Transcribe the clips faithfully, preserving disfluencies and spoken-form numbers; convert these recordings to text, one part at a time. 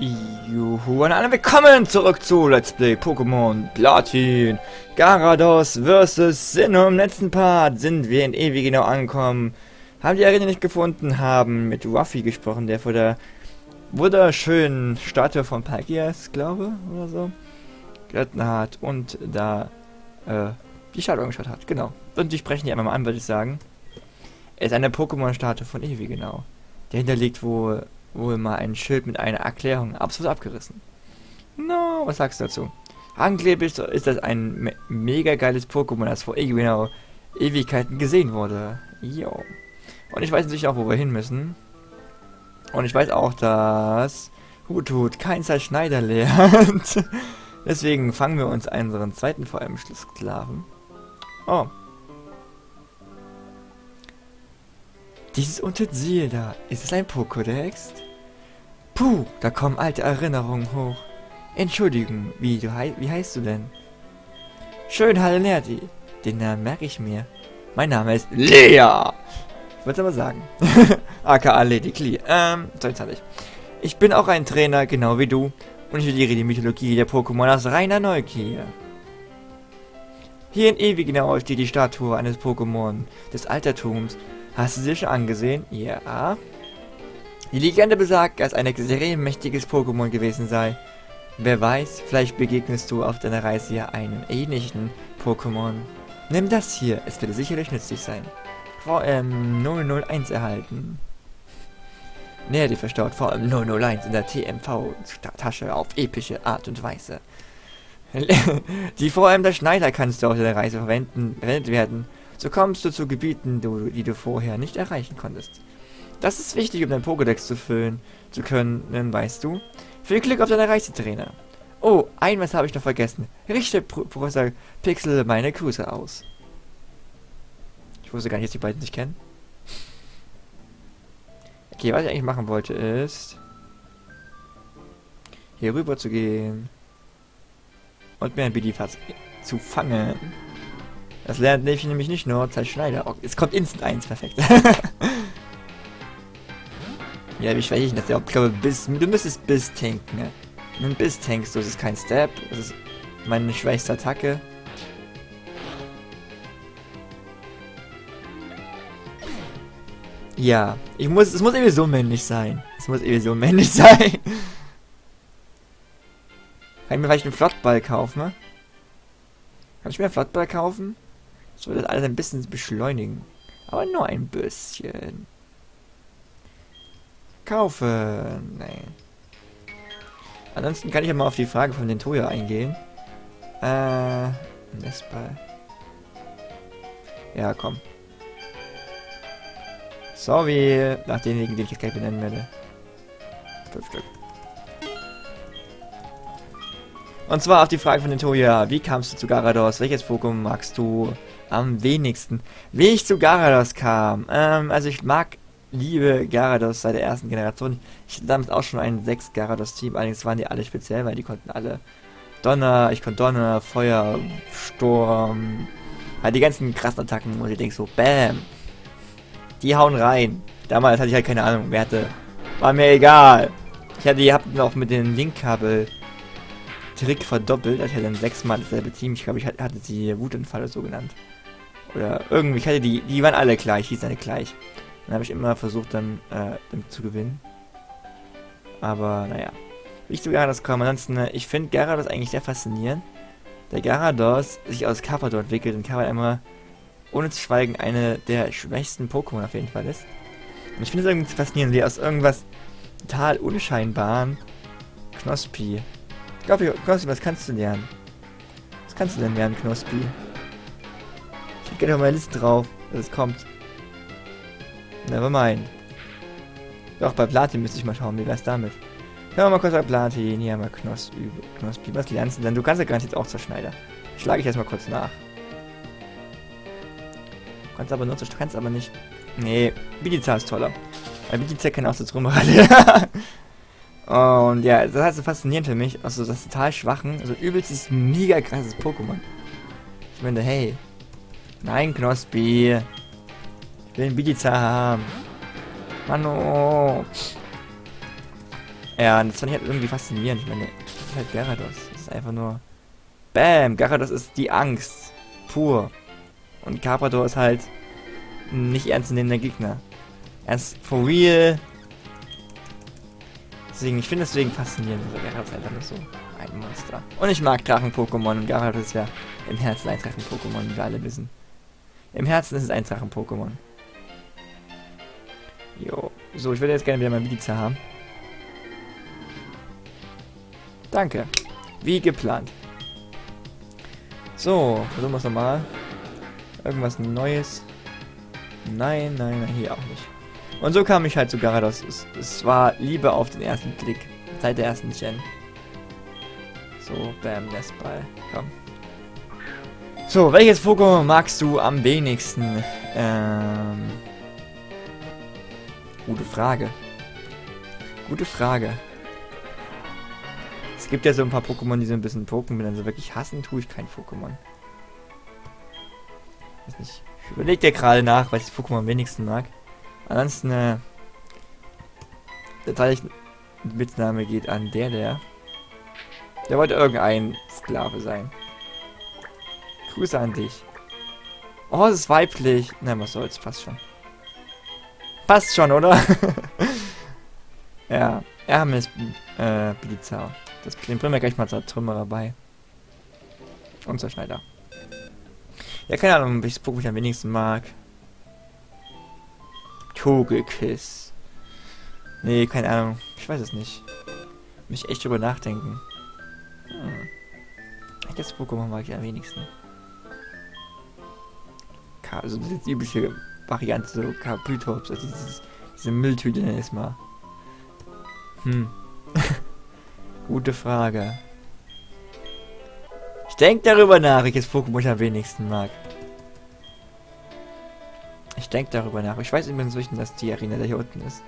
Juhu, und alle willkommen zurück zu Let's Play Pokémon Platin. Garados versus Sinnoh. Im letzten Part sind wir in Evigenau angekommen, haben die Arena nicht gefunden, haben mit Ruffy gesprochen, der vor der wunderschönen Statue von Palkias, glaube oder so, geritten hat und da äh, die Statue angeschaut hat. Genau. Und die sprechen die einmal mal an, würde ich sagen. Es ist eine Pokémon-Statue von Evigenau. Dahinter liegt wohl wohl mal ein Schild mit einer Erklärung, absolut abgerissen. No, was sagst du dazu? Angeblich ist das ein me mega geiles Pokémon, das vor Evigenau Ewigkeiten gesehen wurde. Jo. Und ich weiß natürlich auch, wo wir hin müssen. Und ich weiß auch, dass Hutut kein Zerschneider lernt. Deswegen fangen wir uns unseren zweiten V M-Sklaven. Oh. Dieses Utensil da, ist es ein Pokédex? Puh, da kommen alte Erinnerungen hoch. Entschuldigung, wie, du hei wie heißt du denn? Schön, Halle Nerdi. Den Namen merke ich mir. Mein Name ist Lea. Ich wollte es aber sagen. aka Lady Klee. Ähm, so jetzt hatte ich. Ich bin auch ein Trainer, genau wie du. Und ich studiere die Mythologie der Pokémon aus reiner Neugier. Hier in Evigenau steht die Statue eines Pokémon des Altertums. Hast du sie schon angesehen? Ja. Die Legende besagt, dass ein extrem mächtiges Pokémon gewesen sei. Wer weiß, vielleicht begegnest du auf deiner Reise ja einem ähnlichen Pokémon. Nimm das hier, es wird sicherlich nützlich sein. V M null null eins erhalten. Näher dir verstaut V M null null eins in der T M V-Tasche auf epische Art und Weise. Die V M der Schneider kannst du auf deiner Reise verwenden, verwendet werden. So kommst du zu Gebieten, die du vorher nicht erreichen konntest. Das ist wichtig, um dein Pokédex zu füllen zu können, weißt du. Viel Glück auf deiner Reise, Trainer. Oh, ein was habe ich noch vergessen. Richte Pro Professor Pixel meine Grüße aus. Ich wusste gar nicht, dass die beiden sich kennen. Okay, was ich eigentlich machen wollte ist, hier rüber zu gehen und mir ein Bidifaz zu fangen. Das lernt nämlich nicht nur Zerschneider. Oh, es kommt instant eins, perfekt. Ja, wie schwäche ich das? Ich glaube, bis, du müsstest Biss tanken. Ne? Wenn Biss tankst du, das ist kein Step. Das ist meine schwächste Attacke. Ja, ich muss, es muss irgendwie so männlich sein. Es muss irgendwie so männlich sein. Kann ich mir vielleicht einen Flottball kaufen? Ne? Kann ich mir einen Flottball kaufen? Das würde das alles ein bisschen beschleunigen. Aber nur ein bisschen. Kaufen. Nee. Ansonsten kann ich ja mal auf die Frage von den Toya eingehen. Äh. Nestball. Ja, komm. Sorry. Nach denjenigen, den ich jetzt gleich benennen werde. Fünf Stück. Und zwar auf die Frage von den Toya. Wie kamst du zu Garados? Welches Pokémon magst du am wenigsten? Wie ich zu Garados kam. Ähm, also ich mag, liebe Garados seit der ersten Generation. Ich hatte damals auch schon ein sechs Garados Team. Allerdings waren die alle speziell, weil die konnten alle Donner, ich konnte Donner, Feuer, Sturm. Halt die ganzen krassen Attacken, wo ich denke so, bam. Die hauen rein. Damals hatte ich halt keine Ahnung, wer hatte. War mir egal. Ich hatte, ihr habt auch mit den Linkkabel Trick verdoppelt, als ich hatte dann sechsmal dasselbe Team. Ich glaube, ich hatte sie Wutanfalle so genannt. Oder irgendwie, ich hatte die, die waren alle gleich, hießen alle gleich. Dann habe ich immer versucht, dann äh, damit zu gewinnen. Aber, naja. Wie ich zu Garados komme, ansonsten, äh, ich finde Garados eigentlich sehr faszinierend. Der Garados sich aus Carpador entwickelt und Carpador immer, ohne zu schweigen, eine der schwächsten Pokémon auf jeden Fall ist. Und ich finde es irgendwie faszinierend, wie aus irgendwas total unscheinbaren Knospi. Ich glaube, Knospi, was kannst du lernen? Was kannst du denn lernen, Knospi? Ich gehe auf meine Liste drauf, dass es kommt. Nevermind. Doch, bei Platin müsste ich mal schauen, wie wär's damit. Hören wir mal kurz bei Platin. Hier haben wir Knospi. Knospi. Was lernst du denn? Du kannst ja garantiert auch Zerschneider. Schlage ich erstmal kurz nach. Du kannst aber nur du kannst aber nicht. Nee, Bidizar ist toller. Weil Bidizar kann auch so Trümmerralle. Und ja, das heißt so faszinierend für mich. Also das total schwachen, also übelstes mega krasses Pokémon. Ich meine, hey. Nein, Knospi. Ich will einen Bidizar haben. Mano. Ja, das fand ich halt irgendwie faszinierend. Ich meine, das ist halt Gyarados. Das ist einfach nur... Bam! Gyarados ist die Angst. Pur. Und Carpador ist halt ein nicht ernstzunehmender Gegner. Er ist for real. Deswegen, ich finde deswegen faszinierend. Also Gyarados ist einfach nur so ein Monster. Und ich mag Drachen-Pokémon. Und Gyarados ist ja im Herzen ein Drachen-Pokémon, wie wir alle wissen. Im Herzen ist es ein Drachen-Pokémon. Jo. So, ich würde jetzt gerne wieder mein Miliza haben. Danke. Wie geplant. So, versuchen wir es nochmal. Irgendwas Neues. Nein, nein, nein, hier auch nicht. Und so kam ich halt zu Gyarados. Es, es war Liebe auf den ersten Blick. Seit der ersten Gen. So, bam, Nestball. Komm. So, welches Pokémon magst du am wenigsten? Ähm... Gute Frage. Gute Frage. Es gibt ja so ein paar Pokémon, die so ein bisschen Pokémon, also wirklich hassen tue ich kein Pokémon. Weiß nicht. Ich überlege dir gerade nach, was ich Pokémon am wenigsten mag. Ansonsten, äh, der Teilchenmitnahme geht an der, der. Der wollte irgendein Sklave sein. Grüße an dich. Oh, es ist weiblich. Na, was soll's, passt schon. Passt schon, oder? Ja, Hermes äh, Blizzard. Das den bringen wir gleich mal zur Trümmerer bei. Und zur Schneider. Ja, keine Ahnung, welches Pokémon ich am wenigsten mag. Togekiss. Nee, keine Ahnung. Ich weiß es nicht. Mich echt drüber nachdenken. Hm. Welches Pokémon mag ich am wenigsten? Ka also diese übliche Variante, so Kabutops, also dieses, diese Mülltüte nenne ich es mal. Hm. Gute Frage. Ich denke darüber nach, welches Pokémon ich am wenigsten mag. Ich denke darüber nach. Ich weiß übrigens nicht, dass die Arena da hier unten ist.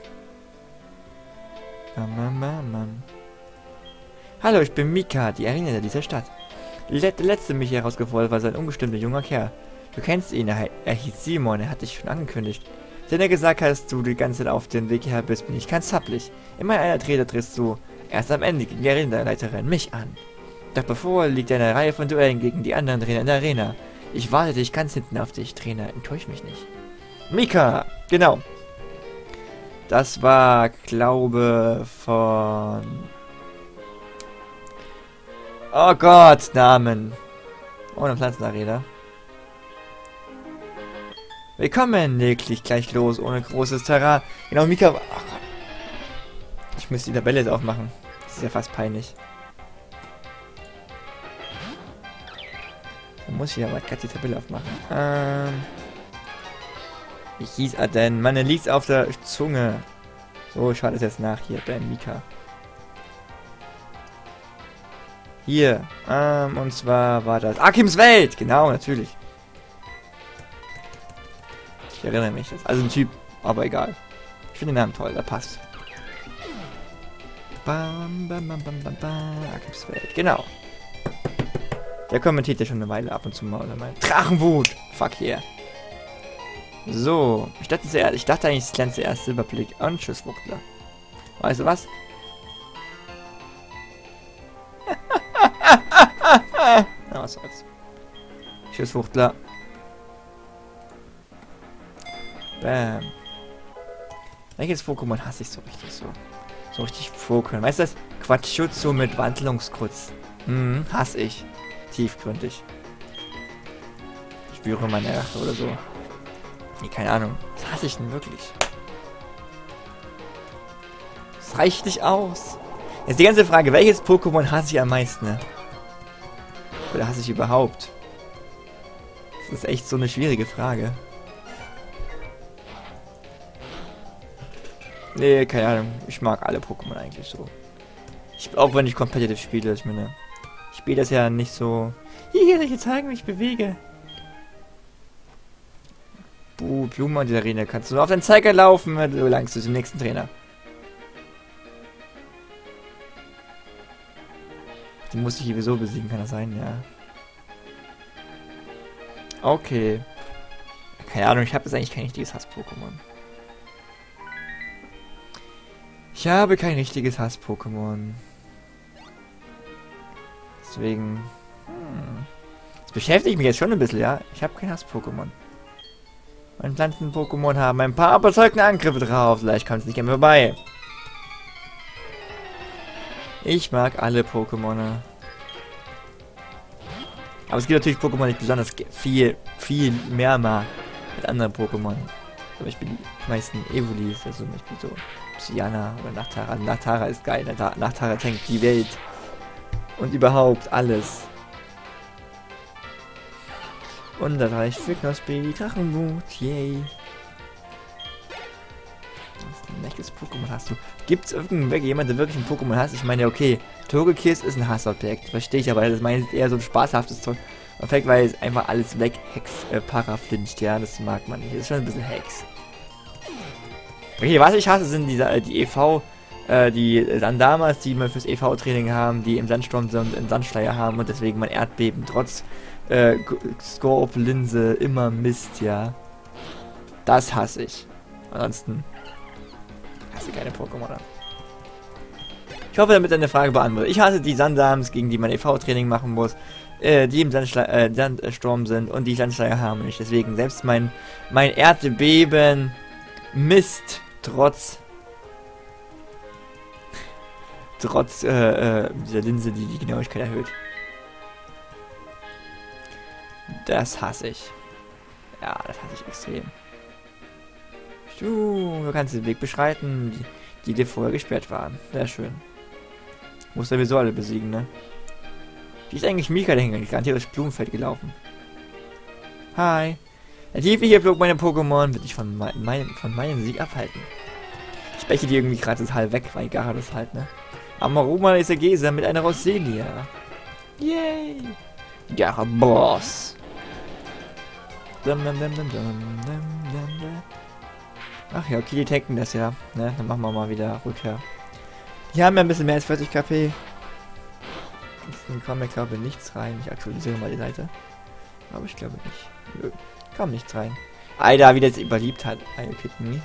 Hallo, ich bin Mika, die Arena dieser Stadt. Der letzte mich hier herausgefordert war sein unbestimmter junger Kerl. Du kennst ihn, er, er hieß Simon, er hat dich schon angekündigt. Wenn er gesagt hat, dass du die ganze Zeit auf den Weg hierher bist, bin ich ganz zappelig. Immer in einer Trete trittst du erst am Ende gegen die Arenaleiterin mich an. Doch bevor liegt eine Reihe von Duellen gegen die anderen Trainer in der Arena. Ich warte dich ganz hinten auf dich, Trainer, enttäusch mich nicht. Mika, genau. Das war, glaube von... Oh Gott, Namen. Ohne Pflanzenarena. Willkommen, leglich gleich los, ohne großes Terrain. Genau, Mika... Oh Gott. Ich müsste die Tabelle jetzt aufmachen. Das ist ja fast peinlich. Da muss ich ja mal gerade die Tabelle aufmachen. Ähm... Wie hieß er denn? Man, er liegt auf der Zunge. So, ich schaue das jetzt nach hier bei Mika. Hier, ähm, und zwar war das Akims Welt! Genau, natürlich. Ich erinnere mich. Das ist also ein Typ, aber egal. Ich finde den Namen toll, der passt. Bam, bam, bam, bam, bam, bam. Akims Welt, genau. Der kommentiert ja schon eine Weile ab und zu mal oder mal. Drachenwut! Fuck yeah. So, ich dachte, zuerst, ich dachte eigentlich, es lernt zuerst Silberblick und Schusswuchtler. Weißt du was? Na, was soll's. Schusswuchtler. Bam. Welches Pokémon hasse ich so richtig so? So richtig Pokémon. Weißt du das? Quatschutsu mit Wandlungskrutz. Hm, hasse ich. Tiefgründig. Ich spüre meine Rache oder so. Nee, keine Ahnung. Was hasse ich denn wirklich? Das reicht nicht aus. Jetzt die ganze Frage, welches Pokémon hasse ich am meisten? Ne? Oder hasse ich überhaupt? Das ist echt so eine schwierige Frage. Nee, keine Ahnung. Ich mag alle Pokémon eigentlich so. Ich, auch wenn ich competitive spiele, ich meine, ich spiele das ja nicht so. Hier, soll ich dir zeigen, wie ich bewege? Buh, Blume an dieser Arena. Kannst du nur auf den Zeiger laufen, du langst du zum nächsten Trainer. Den muss ich sowieso besiegen, kann das sein, ja. Okay. Keine Ahnung, ich habe jetzt eigentlich kein richtiges Hass-Pokémon. Ich habe kein richtiges Hass-Pokémon. Deswegen... Hm, das beschäftigt mich jetzt schon ein bisschen, ja? Ich habe kein Hass-Pokémon. Meine Pflanzen-Pokémon haben ein paar überzeugende Angriffe drauf. Vielleicht kommt es nicht mehr vorbei. Ich mag alle Pokémon. Aber es gibt natürlich Pokémon, die ich besonders viel, viel mehr mag als andere Pokémon. Zum Beispiel die meisten Evolis, also zum Beispiel so Psyana oder Nachtara. Nachtara ist geil, Nachtara tankt die Welt. Und überhaupt alles. Und das reicht für Knospi, Drachenboot, yay. Welches Pokémon hast du? Gibt es irgendjemand, der wirklich ein Pokémon hasst? Ich meine, okay, Togekiss ist ein Hassobjekt, verstehe ich, aber das meine ich eher so ein spaßhaftes Zeug. Perfekt, weil es einfach alles weg Hex äh, paraflincht, ja, das mag man nicht. Das ist schon ein bisschen Hex. Okay, was ich hasse, sind diese, äh, die E V, äh, die dann damals, die wir fürs E V-Training haben, die im Sandsturm sind und im Sandschleier haben und deswegen mein Erdbeben trotz äh, Scorp-Linse immer misst, ja. Das hasse ich. Ansonsten hasse keine Pokémon. Ich hoffe, damit deine Frage beantwortet. Ich hasse die Sandams, gegen die man E V-Training machen muss, äh, die im Sandschle äh, Sandsturm sind und die Sandschleier haben nicht. Deswegen selbst mein mein Erdbeben misst trotz trotz äh, äh, dieser Linse, die die Genauigkeit erhöht. Das hasse ich. Ja, das hasse ich extrem. Du, du kannst den Weg beschreiten, die, die dir vorher gesperrt waren. Sehr schön. Muss sowieso alle besiegen, ne? Wie ist eigentlich Mika dahin? Garantiert durchs Blumenfeld gelaufen. Hi. Der Tiefe hier flog meine Pokémon, wird dich von, mein, mein, von meinem Sieg abhalten. Ich spreche die irgendwie gerade total weg, weil Gara das halt, ne? Amaruma ist der Gesa mit einer Roselia. Yay! Gara Boss. Dum, dum, dum, dum, dum, dum, dum. Ach ja, okay, die tanken das ja. Ne? Dann machen wir mal wieder Rückkehr. Die haben ja ein bisschen mehr als vierzig K P. Dann kommt mir, glaube ich, nichts rein. Ich aktualisiere mal die Seite. Aber ich glaube nicht. Nö, kam nichts rein. Alter, wie das überlebt hat. I Pick Me.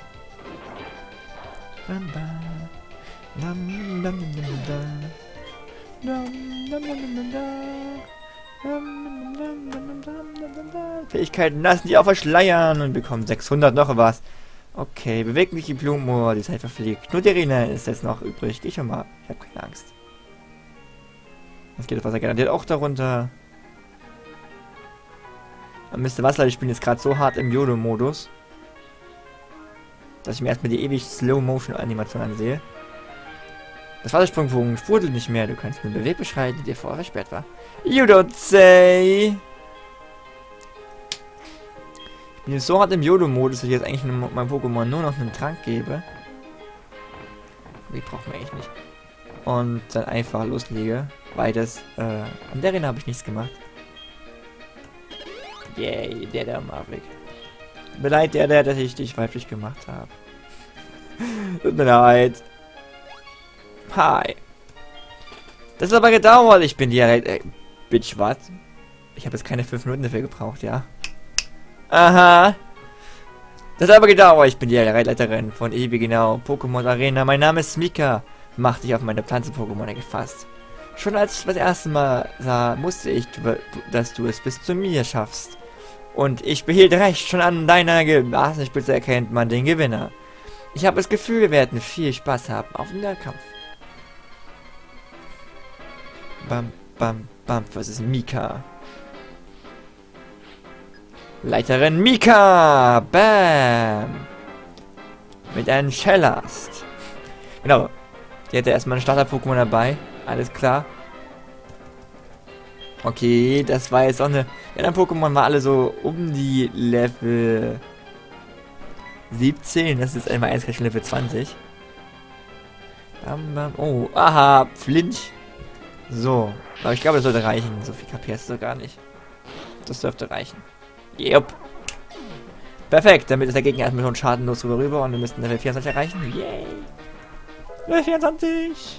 Fähigkeiten lassen die auch verschleiern und bekommen sechshundert noch was. Okay, bewegliche Blumenmoor, die Zeit verfliegt. Nur die Arena ist jetzt noch übrig. Geh schon mal. Ich habe keine Angst. Jetzt geht das Wasser garantiert auch darunter. Mister Wasser, ich bin jetzt gerade so hart im Yodo-Modus, dass ich mir erstmal die ewig Slow-Motion-Animation ansehe. Das Wassersprungbogen sprudelt nicht mehr. Du kannst einen Beweg beschreiten, die dir vorher versperrt war. You don't say! Ich bin jetzt so hart im Yodo-Modus, dass ich jetzt eigentlich meinem Pokémon nur noch einen Trank gebe. Die brauchen wir eigentlich nicht. Und dann einfach loslege. Weil das, äh, an der Arena habe ich nichts gemacht. Yay, der da Marvik. Tut mir leid, der, der, dass ich dich weiblich gemacht habe. Tut mir leid. Hi. Das hat aber gedauert. Ich bin die äh, Bitch, was? Ich habe jetzt keine fünf Minuten dafür gebraucht, ja? Aha. Das hat aber gedauert. Ich bin die Leiterin von E B genau Pokémon Arena. Mein Name ist Mika. Mach dich auf meine Pflanzen-Pokémon gefasst. Schon als ich das erste Mal sah, wusste ich, dass du es bis zu mir schaffst. Und ich behielt recht. Schon an deiner Blasenspitze erkennt man den Gewinner. Ich habe das Gefühl, wir werden viel Spaß haben auf dem Kampf. Bam, bam, bam. Was ist Mika? Leiterin Mika! Bam! Mit einem Shellast. Genau. Die hatte erstmal ein Starter-Pokémon dabei. Alles klar. Okay, das war jetzt auch eine... Die anderen Pokémon waren alle so um die Level siebzehn. Das ist einmal eins schon Level zwanzig. Bam, bam. Oh, aha, Flinch. So. Aber ich glaube, das sollte reichen. So viel K P hast du gar nicht. Das dürfte reichen. Jupp. Perfekt. Damit ist der Gegner erstmal schon schadenlos rüber rüber und wir müssten Level vierundzwanzig erreichen. Yay. Level vierundzwanzig.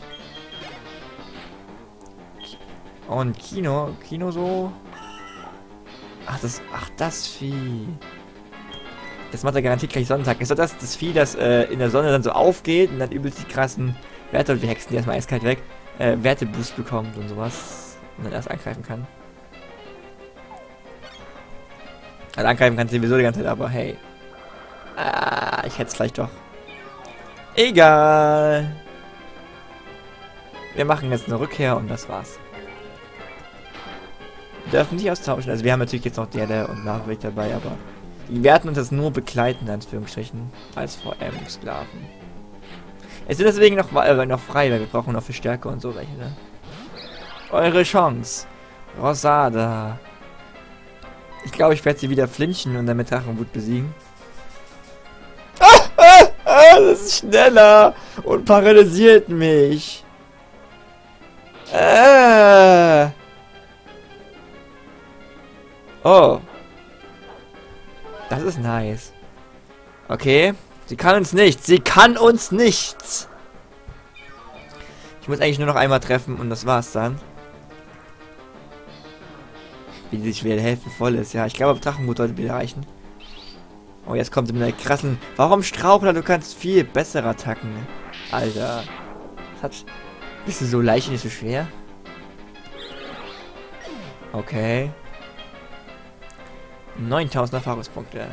Und Kino, Kino so. Ach, das, ach, das Vieh. Das macht er garantiert gleich Sonntag. Ist doch das, das Vieh, das äh, in der Sonne dann so aufgeht und dann übelst die krassen Werte, und wir hexen die erstmal eiskalt weg, äh, Werteboost bekommt und sowas. Und dann erst angreifen kann. Also angreifen kann sowieso die ganze Zeit, aber hey. Ah, ich hätte es vielleicht doch. Egal. Wir machen jetzt eine Rückkehr und das war's. Wir dürfen nicht austauschen. Also wir haben natürlich jetzt noch Derde und Nachweg dabei, aber die werden uns das nur begleiten, in Anführungsstrichen, als V M-Sklaven. Es sind deswegen noch, äh, noch frei, weil wir brauchen noch für Stärke und so welche, ne? Eure Chance. Rosada. Ich glaube, ich werde sie wieder flinchen und dann mit Drachenwut besiegen. Ah, ah, ah, das ist schneller und paralysiert mich. Ah. Oh. Das ist nice. Okay. Sie kann uns nichts. Sie kann uns nichts. Ich muss eigentlich nur noch einmal treffen und das war's dann. Wie sich wieder die Hälfte voll ist. Ja, ich glaube, Drachenmut sollte wieder reichen. Oh, jetzt kommt sie mit einer krassen... Warum Strauchler? Du kannst viel bessere Attacken. Alter. Hat... Bist du so leicht und nicht so schwer? Okay. neuntausend Erfahrungspunkte.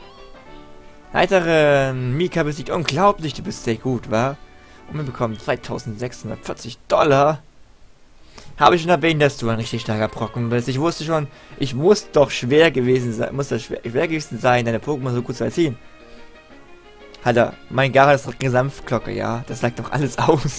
Leiterin Mika besiegt. Unglaublich, du bist sehr gut, wa? Und wir bekommen zweitausendsechshundertvierzig Dollar. Habe ich schon erwähnt, dass du ein richtig starker Brocken bist. Ich wusste schon, ich muss doch schwer gewesen sein, muss das schwer, schwer gewesen sein, deine Pokémon so gut zu erziehen. Alter, mein Gyarados ist doch eine Sanftglocke, ja? Das sagt doch alles aus.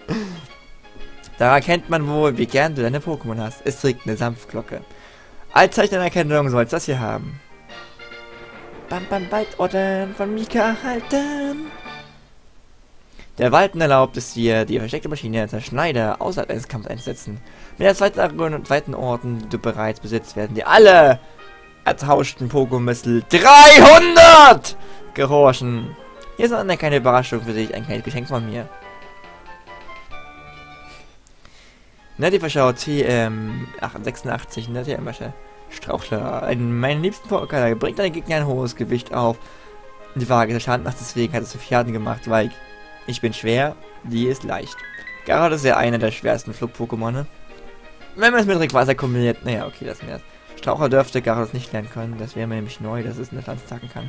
Da erkennt man wohl, wie gern du deine Pokémon hast. Es trägt eine Sanftglocke. Als Zeichen der Erkennung sollst du das hier haben. Bam Bam Waldorden von Mika erhalten. Der Walden erlaubt es dir, die versteckte Maschine Zerschneider außerhalb eines Kampfes einzusetzen. Mit der zweiten und zweiten Orden, die du bereits besitzt, werden dir alle ertauschten Pokémon dreihundert gehorchen. Hier ist eine kleine Überraschung für dich, ein kleines Geschenk von mir. Nette Verschau T M sechsundachtzig, nette Masche. Strauchler, einen meiner liebsten Pokémon, bringt deinen Gegner ein hohes Gewicht auf. Die Waage der Schaden macht, deswegen hat es fünf Schaden gemacht, weil ich bin schwer, die ist leicht. Gyarados ist ja einer der schwersten Flug-Pokémon, ne? Wenn man es mit Rückwasser kombiniert, naja, okay, das mehr. Straucher dürfte Gyarados nicht lernen können, das wäre mir nämlich neu, dass es eine Pflanze zacken kann.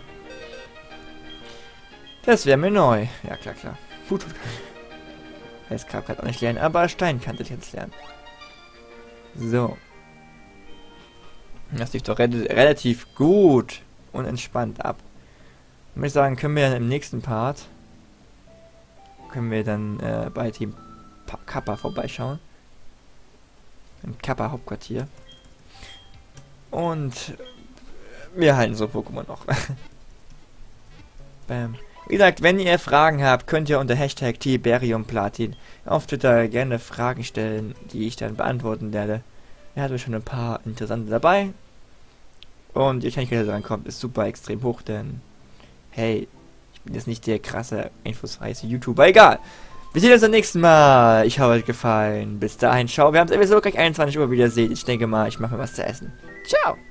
Das wäre mir neu, ja klar, klar. Gut, gut. Jetzt kann ich auch nicht lernen, aber Stein kann ich jetzt lernen. So. Das lief doch re relativ gut und entspannt ab. Würde ich sagen, können wir dann im nächsten Part können wir dann äh, bei Team pa Kappa vorbeischauen. Im Kappa Hauptquartier. Und wir halten so Pokémon noch. Bam. Wie gesagt, wenn ihr Fragen habt, könnt ihr unter Hashtag Tiberiumplatin auf Twitter gerne Fragen stellen, die ich dann beantworten werde. Er hat schon ein paar interessante dabei. Und die Wahrscheinlichkeit, dass er rankommt, ist super extrem hoch, denn hey, ich bin jetzt nicht der krasse, einflussreiche YouTuber. Egal. Wir sehen uns beim nächsten Mal. Ich hoffe, euch gefallen. Bis dahin, ciao. Wir haben es sowieso gleich einundzwanzig Uhr wieder sehen. Ich denke mal, ich mache mir was zu essen. Ciao.